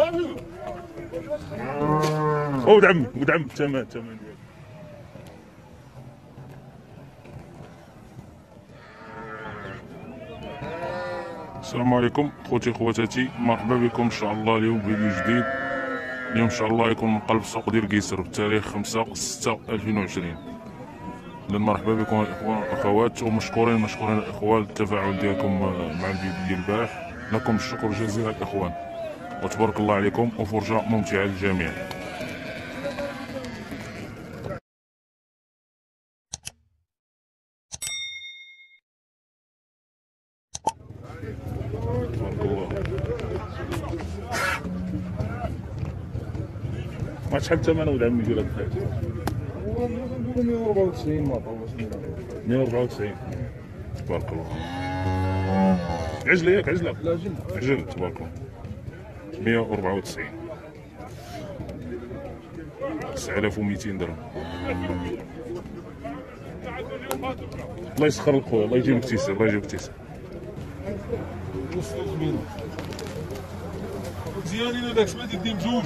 ودعم الثمن ديالو. السلام عليكم خوتي خواتاتي، مرحبا بكم ان شاء الله اليوم فيديو جديد. اليوم ان شاء الله يكون من قلب السوق ديال قيصر بتاريخ 5/6/2020. مرحبا بكم الاخوان والاخوات، ومشكورين الاخوان التفاعل ديالكم مع الفيديو ديال البارح. لكم الشكر جزيل الاخوان، وتبارك الله عليكم، وفرجه ممتعه للجميع. تبارك الله. ما شحال الثمن ولد عمي ديال هاد الخيط؟ هو 194 ما طولش 194. تبارك الله. عجله ياك عجله؟ لا جل عجل. تبارك الله. 194 9200 درهم. الله يسخر لك خويا، الله يجيبك تيسير، الله يجيبك تيسير. مزيانين هذاك سمعتي ديم بجوج.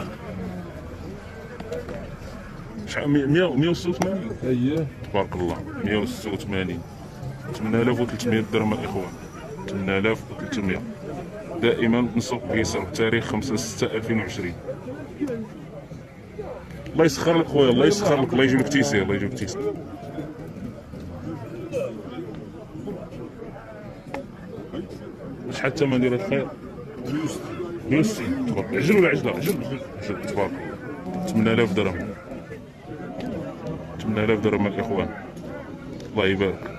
شحال 186؟ اييه تبارك الله. 186 8300 درهم الاخوان. 8300 دائما من سوق قيصر بتاريخ 5/6/2020. الله يسخر لك خويا، الله يسخر لك، الله يجيبك تيسير، الله يجيبك تيسير. شحال الثمن ديال هاد الخير؟ 160. تبارك الله. عجل ولا عجله؟ عجل تبارك الله. 8000 درهم. 8000 درهم الاخوان. الله يبارك.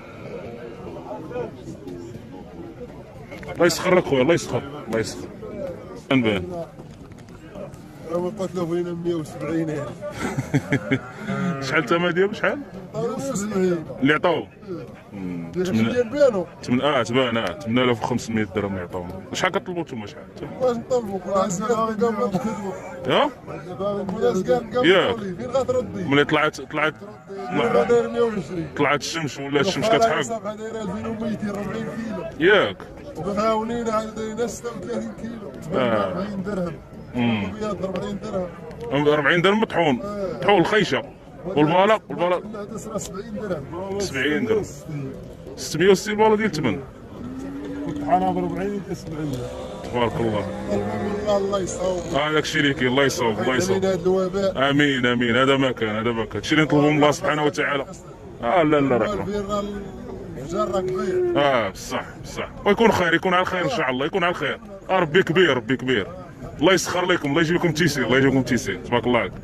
الله يسخر لك خويا، الله يسخر، الله يسخر. نبان قلت له بغينا 170,000. شحال الثمن ديالو؟ شحال 170 اللي عطاوه؟ ديال بيانو. تبان 8500 درهم اللي عطاوهم. شحال كطلبوا نتوما؟ شحال واش نطلبوا كل عام قبل نكذبوا؟ ها الناس كان ياك. قبل فين غتردي؟ ملي طلعت داير 120. طلعت الشمس ولا الشمس كتحرق الصفحه دايره 2240 كيلو. ياك. وبخاونين عندنا 36 كيلو 40 درهم. بياض 40 درهم. 40 درهم طحون الخيشه والبلاق لا تسرى 70 درهم. 70 درهم. 660 بالا ديال الثمن. طحانه ب 40 ب 70. تبارك الله. الله يصاوب. هذاك الشيء اللي كاين. الله يصاوب، الله يصاوب. هذا الوباء. امين امين. هذا ما كان، هذا ما كان. هادشي اللي نطلبوا من الله سبحانه وتعالى. لا راك البير الفجر كبير. بصح ويكون خير، يكون على الخير ان شاء الله، يكون على الخير. ربي كبير، ربي كبير. الله يسخر لكم، الله يجيب لكم تيسير، الله يجيب لكم تيسير. تبارك الله عليك.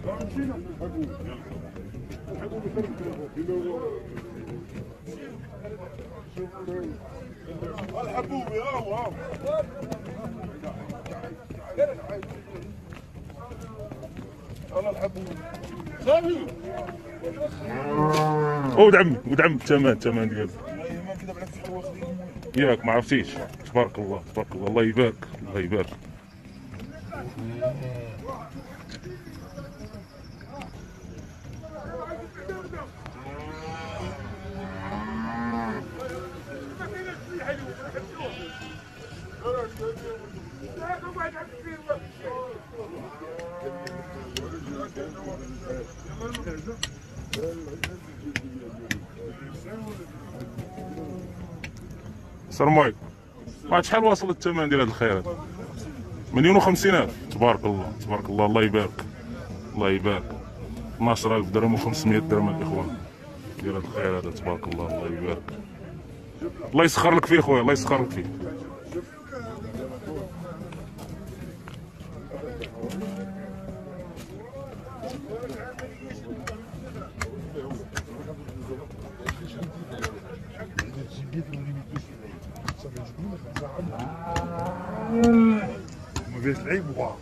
الحبوبي ها هو الحبوبي صافي. ودعم الثمن ديالو ياك. ما عرفتيش. تبارك الله، تبارك الله، الله يبارك، الله يبارك. السلام عليكم. ما شحال واصل الثمن ديال هذا الخير هذا؟ 1,50,000. تبارك الله، تبارك الله، الله يبارك، الله يبارك. 12,000 درهم و500 درهم الاخوان ديال هذا الخير هذا. تبارك الله، الله يبارك. الله يسخر لك فيه خويا، الله يسخر لك فيه. ما فيهاش العيب واه.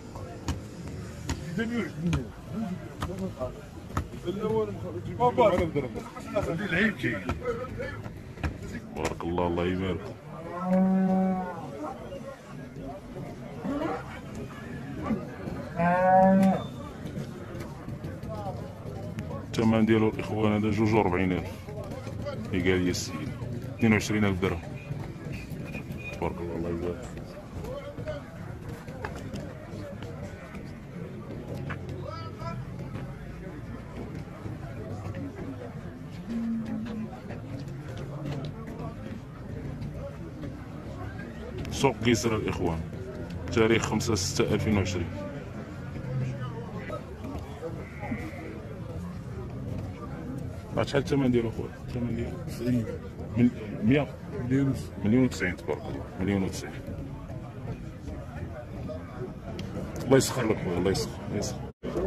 العيب كاين. تبارك الله، الله يبارك. الثمن ديالو الاخوان هذا 42,000 اللي قال لي السيد. 22,000 درهم. تبارك الله، الله يبارك. سوق قيصر الإخوان، تاريخ 5/6/2020. عاد شحال الثمن ديالو خويا؟ الثمن ديالو 90 100 مليون. مليون و90 تبارك الله، مليون و90. الله يسخر لك خويا، الله يسخر، الله يسخر.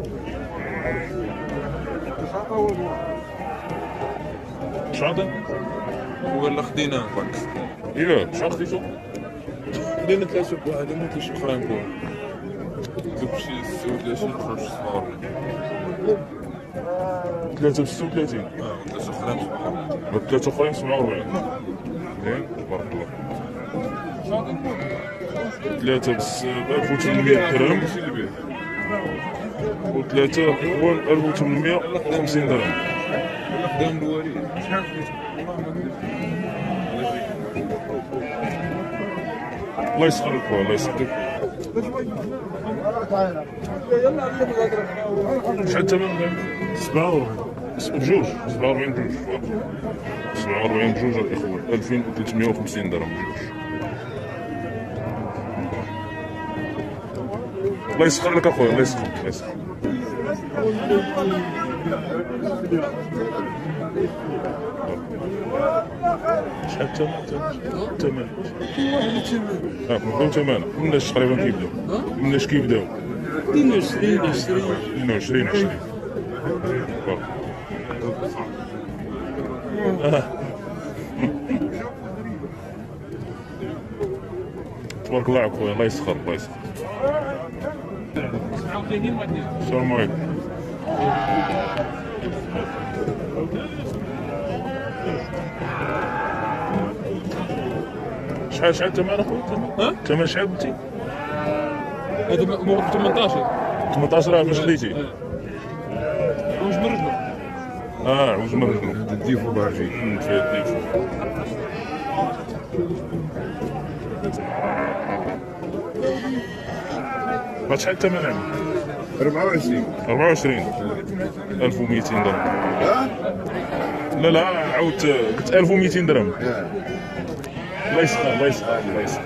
شاطئ؟ ولا خديناه برك. ياك شحال خديتو؟ خدينا 3 بواحد وما كاينش اخرين بواحد. دوك شي 36 اخر شي 47. 3 ب36. وثلاثة اخرين 47. والثلاثة اخرين 47. زين تبارك الله. 3 ب 1800 درهم وثلاثة اخوان 1850 درهم. خدام الوالد. الله يسخر لك خويا، الله يسخر لك. شحال الثمن؟ 47 بجوج، 47 بجوج، 47 بجوج الاخوان، 2350 درهم بجوج. الله يسخر لك اخويا، الله يسخر، الله يسخر. شحال الثمن؟ كنبداو ثمنه مناش تقريبا كيبداو؟ مناش كيبداو؟ 22 20. تبارك الله عليك خويا، الله يسخر، الله يسخر. السلام عليكم. شحال الثمن اخويا؟ الثمن شحال قلتي؟ هذا موقف 18. 18 باش خديتي؟ واش من رجلو؟ عوج من رجلو. الديفو باجي. فيها الديفو. شحال الثمن عندك؟ 24. 24 1200 درهم. لا عاودت قلت 1200 درهم. الله يسخر، الله يسخر، الله يسخر.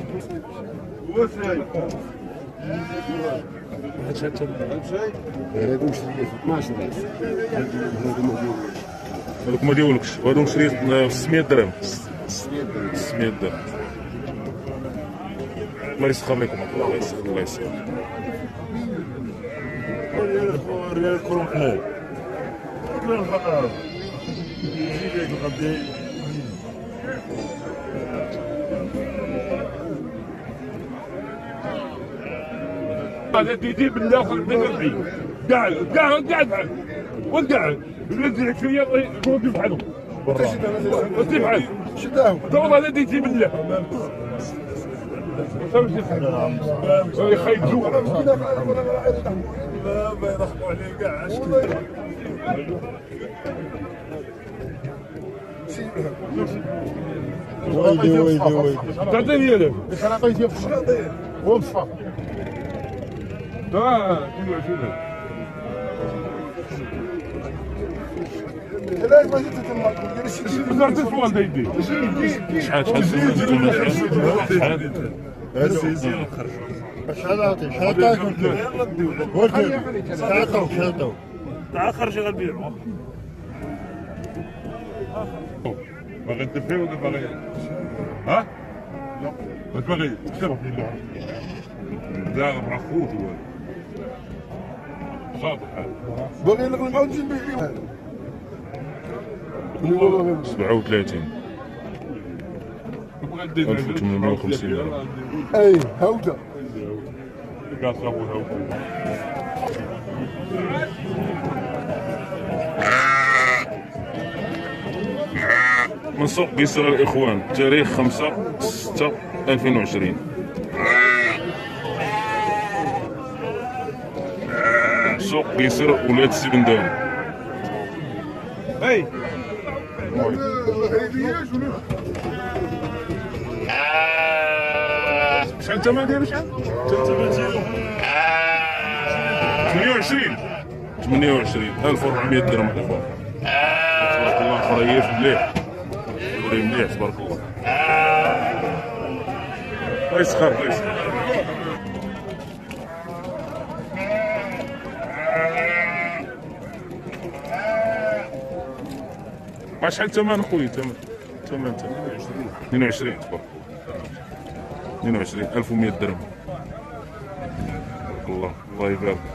شحال الثمن؟ هذوك شريت 12. هذوك ما ديولكش، وهذوك شريت 600 درهم. 600 درهم. الله يسخر لكم، الله يسخر، الله يسخر. ريال كروم حلال. ريال الفقر. يجيك الغدي. هذا تيجي بالداخل من الربعي قاعد وقاعد ينزلك شويه يقعد يفحلوا برا وتفحل شداهم. والله هذا تيجي بالله يخيب جوا لا ما يرحموا عليه كاع. ويلي ويلي ويلي. تعطيني انا خلاقيت في الشاطئ ومصفى. لا لا ما جيت تما. وزارة الفوال دايدي شحال شحال عطي شحال تاكل ورد شحال تو تعال خرج غنبيعو باغي تدفي ولا باغي ها؟ لا واش باغي تكسر لا راه خوت هو صافي باغي نعاود نجيب بيه 37 1850 درهم. اي هوده قاص ابو هوده من سوق قيصر الإخوان، تاريخ 5/6/2020. سوق قيصر ولاد السبندان. اي شحال الثمن ديالو؟ شحال؟ 28 1400 درهم الإخوان. تبارك الله، خريف مليح، خريف مليح تبارك الله. الله يسخر الله يسخر. شحال الثمن خويا؟ ثمن 22 تبارك الله. 22,100 درهم. تبارك الله، الله يبارك.